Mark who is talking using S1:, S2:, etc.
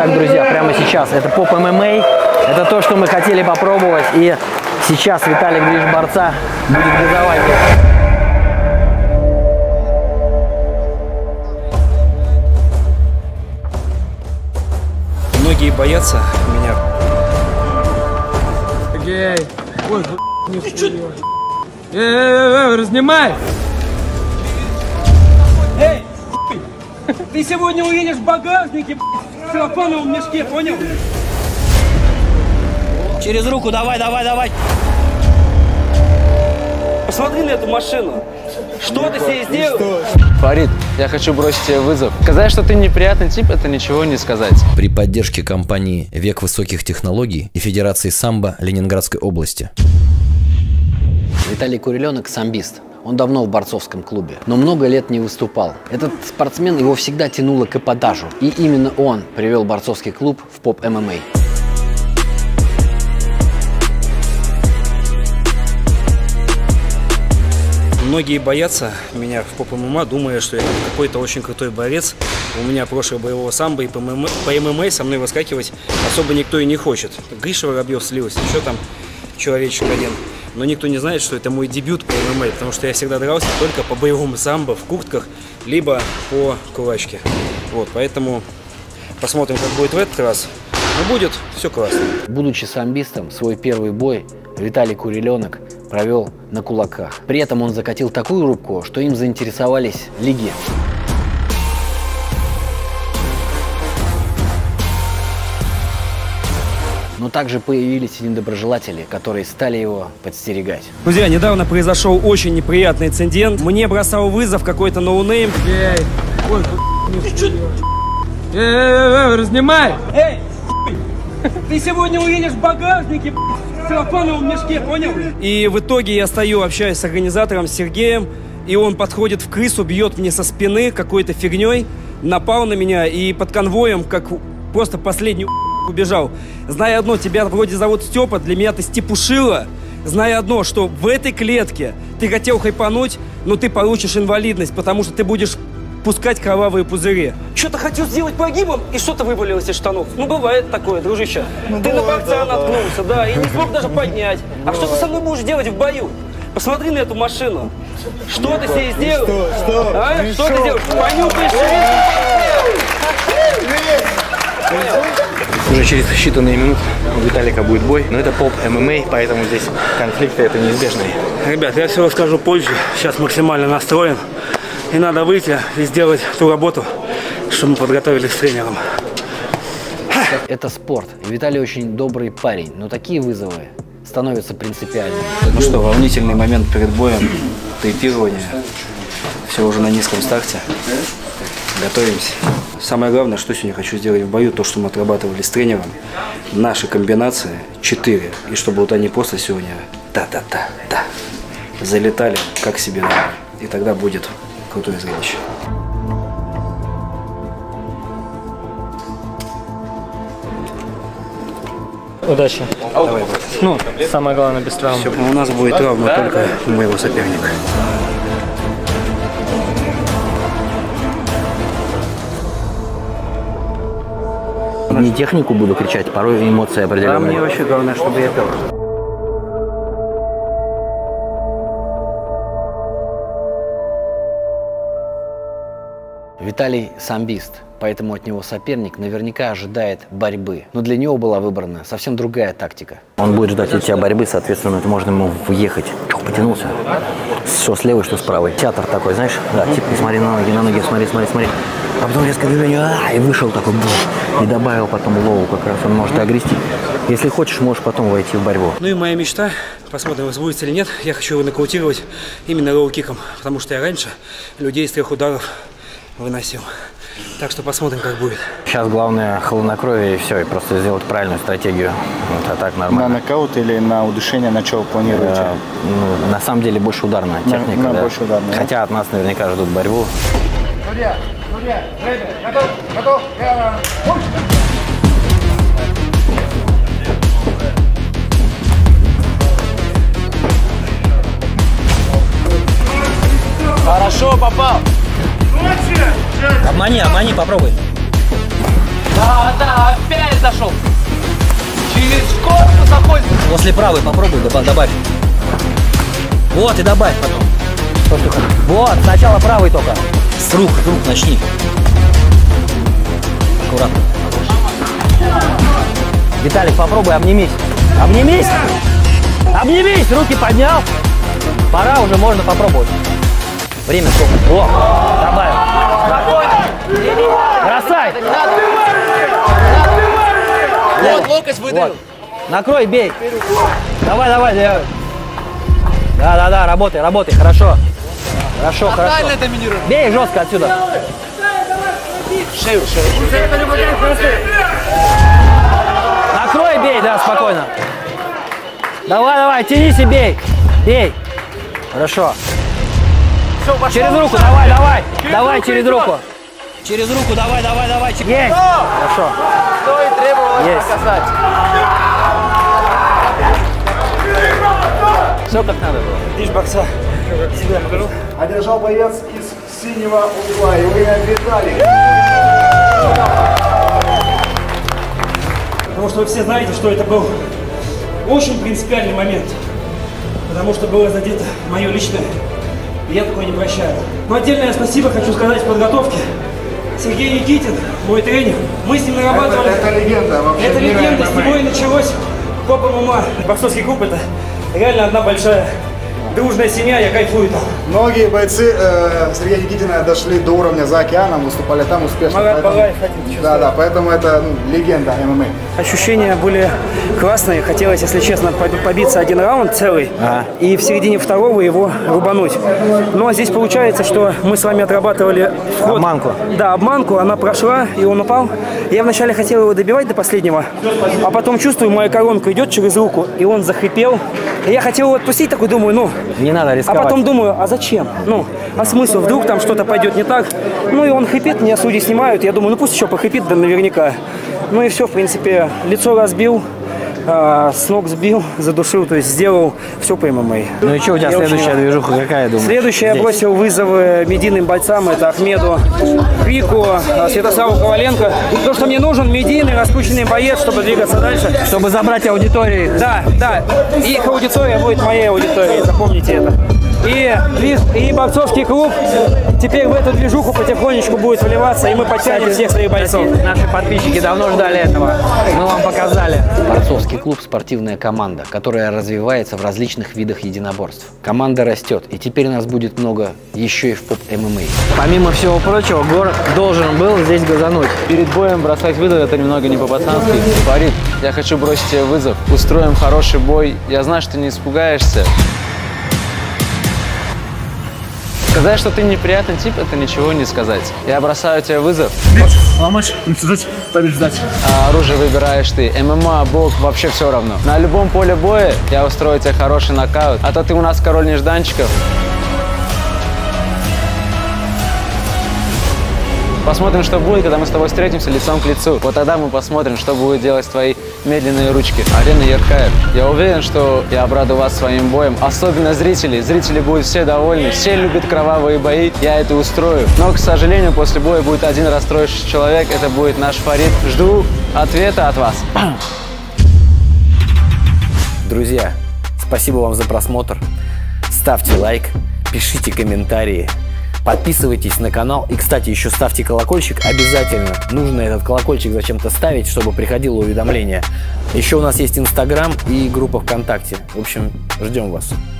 S1: Итак, друзья, прямо сейчас это поп ММА. Это то, что мы хотели попробовать. И сейчас Виталик Движ Борца будет газовать.
S2: Многие боятся меня.
S3: Эй, ой, нихуя. Разнимай! Эй, ты сегодня уедешь в багажнике, в целлофановом мешке, понял?
S2: Через руку, давай, давай, давай. Посмотри на эту машину. Что ты себе сделал?
S4: Фарид, я хочу бросить тебе вызов. Сказать, что ты неприятный тип, это ничего не сказать.
S5: При поддержке компании «Век высоких технологий» и Федерации самбо Ленинградской области.
S1: Виталий Куриленок – самбист. Он давно в борцовском клубе, но много лет не выступал. Этот спортсмен его всегда тянуло к эпатажу. И именно он привел борцовский клуб в поп ММА.
S2: Многие боятся меня в поп ММА, думая, что я какой-то очень крутой борец. У меня прошлое боевого самбо, и по ММА со мной выскакивать особо никто и не хочет. Гриша Воробьев слился, еще там человечек один. Но никто не знает, что это мой дебют по ММА, потому что я всегда дрался только по боевому самбо в куртках, либо по кулачке. Вот, поэтому посмотрим, как будет в этот раз. Но будет все классно.
S1: Будучи самбистом, свой первый бой Виталий Куриленок провел на кулаках. При этом он закатил такую рубку, что им заинтересовались лиги. Но также появились и недоброжелатели, которые стали его подстерегать.
S2: Друзья, недавно произошел очень неприятный инцидент. Мне бросал вызов какой-то ноунейм.
S3: Эй, ой, нихуя. Разнимай! Эй, ты сегодня уедешь в багажнике, в целлофановом мешке, понял?
S2: И в итоге я стою, общаюсь с организатором Сергеем, и он подходит в крысу, бьет мне со спины какой-то фигней, напал на меня и под конвоем, как просто последний убежал. Зная одно, тебя вроде зовут Степа, для меня ты Степушила. Зная одно, что в этой клетке ты хотел хайпануть, но ты получишь инвалидность, потому что ты будешь пускать кровавые пузыри. Что-то хотел сделать погибом, и что-то вывалилось из штанов. Ну, бывает такое, дружище. Ты на борца наткнулся, да, и не смог даже поднять. А что ты со мной будешь делать в бою? Посмотри на эту машину. Что ты себе сделал? Что ты делаешь? Понюхаешь?
S6: Уже через считанные минуты у Виталика будет бой, но это поп ММА, поэтому здесь конфликты это неизбежные.
S2: Ребят, я все расскажу позже, сейчас максимально настроен. И надо выйти и сделать ту работу, что мы подготовили с тренером.
S1: Это спорт. И Виталий очень добрый парень, но такие вызовы становятся принципиальными.
S2: Ну что, волнительный момент перед боем, тейпирование. Все уже на низком старте. Готовимся. Самое главное, что сегодня хочу сделать в бою, то, что мы отрабатывали с тренером. Наши комбинации 4. И чтобы вот они просто сегодня та-та-та-та залетали как себе домой. И тогда будет крутое зрелище.
S7: Удачи.
S2: Давай, брат.
S7: Ну, самое главное, без травм.
S2: Все, у нас будет травма только у моего соперника.
S1: Не технику буду кричать, порой эмоции
S2: А
S1: определенные.
S2: мне вообще главное, чтобы я пел.
S1: Виталий самбист, поэтому от него соперник наверняка ожидает борьбы. Но для него была выбрана совсем другая тактика. Он будет ждать от тебя борьбы, соответственно, можно ему въехать. Потянулся. Что с левой, что с правой. Театр такой, знаешь? Да, типа, смотри на ноги, смотри. А потом резкое движение, и вышел такой, и добавил потом лоу, как раз он может огрести. Если хочешь, можешь потом войти в борьбу.
S2: Ну и моя мечта, посмотрим, сбудется или нет, я хочу его нокаутировать именно лоу-киком, потому что я раньше людей с 3 ударов выносил. Так что посмотрим, как будет.
S1: Сейчас главное хладнокровие и все, и просто сделать правильную стратегию. Вот, а так нормально.
S8: На нокаут или на удушение, на что планируете?
S1: Ну, на самом деле больше ударная техника. Да?
S8: Больше ударная.
S1: Хотя от нас наверняка ждут борьбу.
S8: Готов.
S7: Хорошо, попал.
S1: Обмани, попробуй.
S4: Да, опять зашел. Через корпус заходит.
S1: После правой попробуй, добавь. Вот, и добавь потом. Вот, сначала правый только. С рук начни. Аккуратно. Виталик, попробуй, обнимись. Обнимись! Обнимись! Руки поднял. Пора уже, можно попробовать. Время сколько? О, добавил. Бросай!
S4: Вот, локоть выдавил.
S1: Вот. Накрой, бей. Давай. Да, работай, хорошо. Хорошо.
S4: Доминирует.
S1: Бей жестко отсюда.
S4: Шею.
S1: Накрой, бей, да, спокойно. Давай, тянись и бей. Бей. Хорошо. Через руку, давай, через руку. Через руку, давай. Есть. Хорошо.
S4: Что и требовалось
S1: Есть.
S4: показать. Все как надо было.
S2: Видишь, бокса. Всегда покажу.
S8: Одержал боец из синего угла. Его имя Виталий.
S2: Потому что вы все знаете, что это был очень принципиальный момент. Потому что было задето мое личное. И я такое не прощаю. Но отдельное спасибо хочу сказать в подготовке. Сергей Никитин, мой тренер. Мы с ним нарабатывали.
S8: Это легенда вообще.
S2: Это легенда, с него и началось Коп ММА. Боксерский клуб — это реально одна большая дружная семья, я кайфую там.
S8: Многие бойцы Сергея Никитина дошли до уровня за океаном, выступали там успешно.
S2: Марат Багаев,
S8: Да, поэтому это легенда ММА.
S2: Ощущения были классные. Хотелось, если честно, побиться один раунд целый и в середине второго его рубануть. Но здесь получается, что мы с вами отрабатывали вход.
S1: Обманку.
S2: Да, обманку. Она прошла, и он упал. Я вначале хотел его добивать до последнего, а потом чувствую, моя коронка идет через руку, и он захрипел. И я хотел его отпустить, такой думаю,
S1: не надо рисковать.
S2: А потом думаю, а зачем? А смысл? Вдруг там что-то пойдет не так. И он хрипит, меня судьи снимают. Я думаю, пусть еще похрипит, да наверняка. И все, в принципе, лицо разбил, с ног сбил, задушил, то есть сделал все по ММА.
S1: Ну и что у тебя следующая движуха какая, думаю?
S2: Следующая я бросил вызовы медийным бойцам, это Ахмеду Крику, Святославу Коваленко. Потому что мне нужен медийный раскрученный боец, чтобы двигаться дальше.
S1: Чтобы забрать аудитории.
S2: Да. И их аудитория будет моей аудиторией, запомните это. И борцовский клуб теперь в эту движуху потихонечку будет вливаться, и мы подтянем всех своих бойцов.
S1: Наши подписчики давно ждали этого. Мы вам показали.
S5: Борцовский клуб – спортивная команда, которая развивается в различных видах единоборств. Команда растет, и теперь нас будет много еще и в поп-ММА.
S1: Помимо всего прочего, Гор должен был здесь газануть.
S4: Перед боем бросать вызов — это немного не по-пацански. Фарид, я хочу бросить тебе вызов. Устроим хороший бой. Я знаю, что ты не испугаешься. Сказать, что ты неприятный тип, это ничего не сказать. Я бросаю тебе вызов.
S8: Побеждать.
S4: А оружие выбираешь ты. ММА, бокс, вообще все равно. На любом поле боя я устрою тебе хороший нокаут. А то ты у нас король нежданчиков. Посмотрим, что будет, когда мы с тобой встретимся лицом к лицу. Вот тогда мы посмотрим, что будет делать твои медленные ручки. Арена яркая. Я уверен, что я обрадую вас своим боем. Особенно зрители. Зрители будут все довольны. Все любят кровавые бои. Я это устрою. Но, к сожалению, после боя будет один расстроившийся человек. Это будет наш Фарид. Жду ответа от вас.
S5: Друзья, спасибо вам за просмотр. Ставьте лайк, пишите комментарии. Подписывайтесь на канал. И, кстати, еще ставьте колокольчик. Обязательно нужно этот колокольчик зачем-то ставить, чтобы приходило уведомление. Еще у нас есть Инстаграм и группа ВКонтакте. В общем, ждем вас.